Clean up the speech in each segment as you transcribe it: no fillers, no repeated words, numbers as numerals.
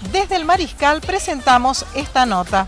Desde el Mariscal presentamos esta nota.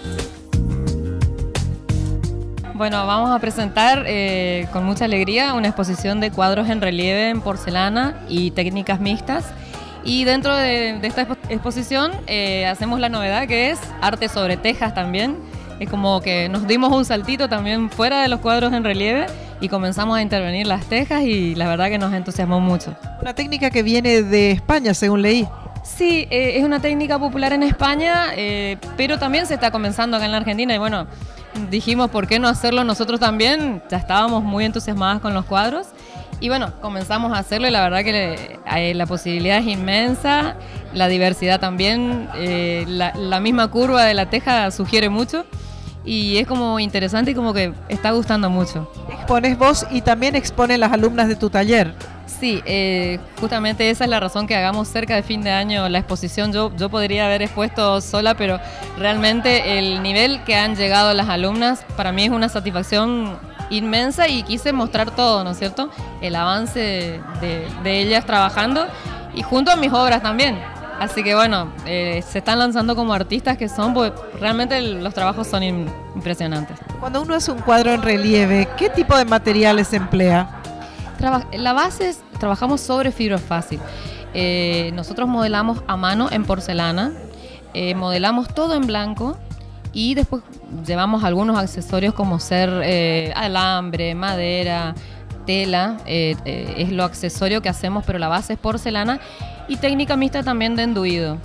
Bueno, vamos a presentar con mucha alegría una exposición de cuadros en relieve en porcelana y técnicas mixtas. Y dentro de esta exposición hacemos la novedad que es arte sobre tejas también. Es como que nos dimos un saltito también fuera de los cuadros en relieve y comenzamos a intervenir las tejas y la verdad que nos entusiasmó mucho. Una técnica que viene de España, según leí. Sí, es una técnica popular en España, pero también se está comenzando acá en la Argentina y bueno, dijimos por qué no hacerlo nosotros también, ya estábamos muy entusiasmadas con los cuadros y bueno, comenzamos a hacerlo y la verdad que la posibilidad es inmensa, la diversidad también, la misma curva de la teja sugiere mucho y es como interesante y como que está gustando mucho. Expones vos y también exponen las alumnas de tu taller. Sí, justamente esa es la razón que hagamos cerca de fin de año la exposición. Yo podría haber expuesto sola, pero realmente el nivel que han llegado las alumnas para mí es una satisfacción inmensa y quise mostrar todo, ¿no es cierto? El avance de ellas trabajando y junto a mis obras también. Así que bueno, se están lanzando como artistas que son, pues realmente los trabajos son impresionantes. Cuando uno hace un cuadro en relieve, ¿qué tipo de materiales se emplea? La base trabajamos sobre fibra fácil. Nosotros modelamos a mano en porcelana, modelamos todo en blanco y después llevamos algunos accesorios como ser alambre, madera, tela, es lo accesorio que hacemos, pero la base es porcelana y técnica mixta también de enduido.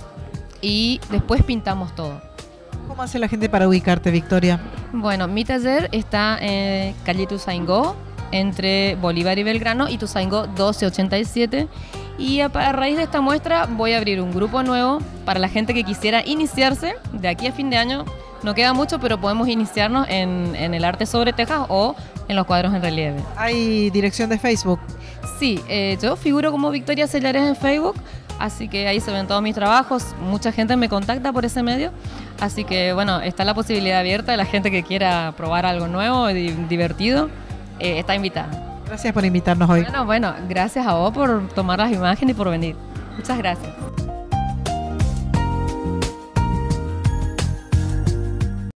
Y después pintamos todo. ¿Cómo hace la gente para ubicarte, Victoria? Bueno, mi taller está en calle Ituzaingó, entre Bolívar y Belgrano, y Ituzaingó 1287. Y a raíz de esta muestra voy a abrir un grupo nuevo para la gente que quisiera iniciarse. De aquí a fin de año no queda mucho, pero podemos iniciarnos en el arte sobre tejas o en los cuadros en relieve. ¿Hay dirección de Facebook? Sí, yo figuro como Victoria Cellares en Facebook, así que ahí se ven todos mis trabajos. Mucha gente me contacta por ese medio, así que bueno, está la posibilidad abierta de la gente que quiera probar algo nuevo y divertido. Está invitada. Gracias por invitarnos hoy. Bueno, gracias a vos por tomar las imágenes y por venir. Muchas gracias.